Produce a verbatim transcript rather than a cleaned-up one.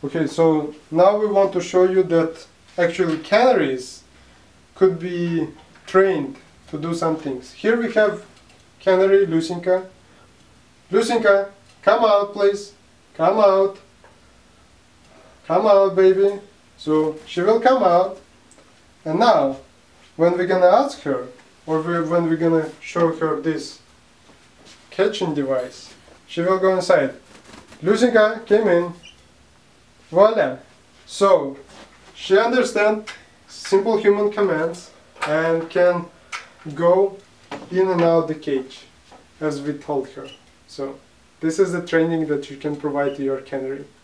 Okay, so now we want to show you that actually canaries could be trained to do some things. Here we have canary Lusya. Lusya, come out please. Come out. Come out, baby. So she will come out. And now, when we're gonna ask her, or when we're gonna show her this catching device, she will go inside. Lusya came in. Voila! So, she understands simple human commands and can go in and out the cage, as we told her. So, this is the training that you can provide to your canary.